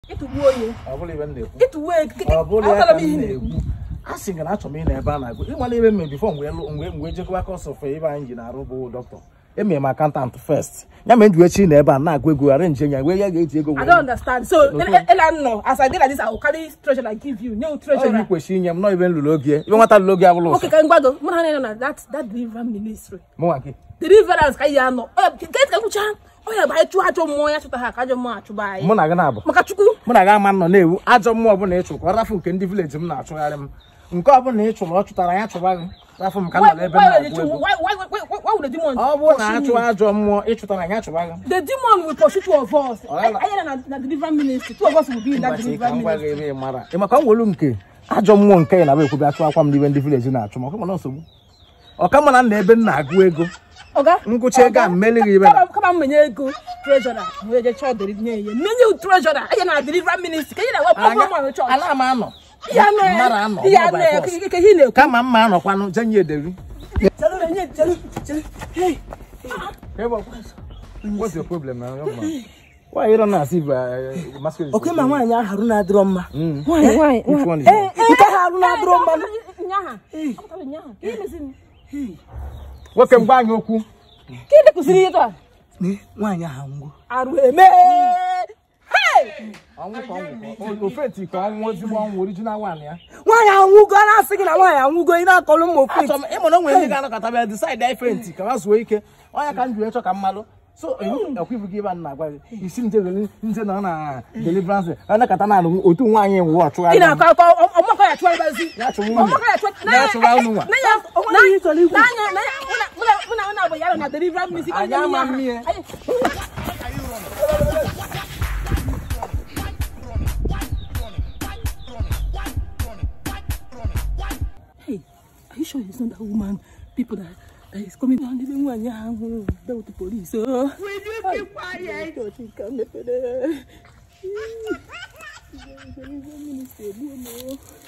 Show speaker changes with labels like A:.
A: Itu boye.
B: Abuli bende.
A: Itu we.
B: Abuli asking na Chommy na ebe na go. I wan even me before we je kwa course of ebe anyi na arubo doctor. E me my accountant first. Ya me ndu echi na ebe na go arrange nya we ya ga eti ego.
A: I don't understand. So no, as I did like this, I will carry treasure I give you. No treasure.
B: You question nyam not even lulogie. You want lulogie abulu.
A: Okay, can gbado. Mo na that deliver ministry.
B: Mo wanki.
A: Deliverance ka ya no. Get ka kucha. Oh yeah, by two ajo mo ya chuta ha ka ajo mo achu bai.
B: Mo na ga na abo.
A: Maka chuku.
B: Mo na ga ma no na ewu. Ajo mo obu na echu. Ko rafu nke ndi village m na achugari m. Nke obu na echu lo chutara ya chuba gị. Rafu m ka na ebe na. Why would the demon? Obu na achu ajo mo echutara ya chuba gị. The demon will pursue two of us. I na deliver ministry. Two of us will be in that deliver ministry. E maka nwolu nke ajo mo nke na be ekwu bi achu akwa m ndi village na achu. Mo ko na nsogbu. O ka mo na ebe na agụ ego. Oga, nkuche ga mmeli ibe.
A: Come menye ego treasurer. We je chọ deri nye ye. Menye treasurer. Aye na deliver ministry. Ke ye na wa papa chọ.
B: Ala ma no.
A: Ya no.
B: Mara no.
A: Ya no. Ke hi na.
B: Kama mma no kwanu jenye ederi.
A: Chalo. Hey.
B: Hey, what's your problem now, young man? Why you don't ask if masculine? Okay, my one ya Haruna Droma. Why? Which one is that?
A: Haruna Droma. Nyaha. Nyaha. Hey.
B: What can bang yoku?
A: Kile kusiri to?
B: Ni wanya hangu.
A: Aru eme. Hey!
B: Angu ofeti ko anwo ti mo original one ya.
A: Wanya hangu go na sigi na wanya hangu go ina kolu mo fit.
B: So e mo no nwe ndi ga no kata be decide that fenti ka waso ike. Onya kan ju echo ka mmalo. So ekwibu gi ba na gwa. Isi nje na deliverance. Ana kata na otu nwanyi wo ochu.
A: Ina ka omoko ya chuwa bazi.
B: Ya chuwa.
A: Omoko ya chuwa.
B: Na chuwa unu wa.
A: Na bo yaro na deliver music.
B: Anya ma mi. Hey, are you sure it's not that woman? People that is coming down even when you have dealt with the police. Will you keep quiet?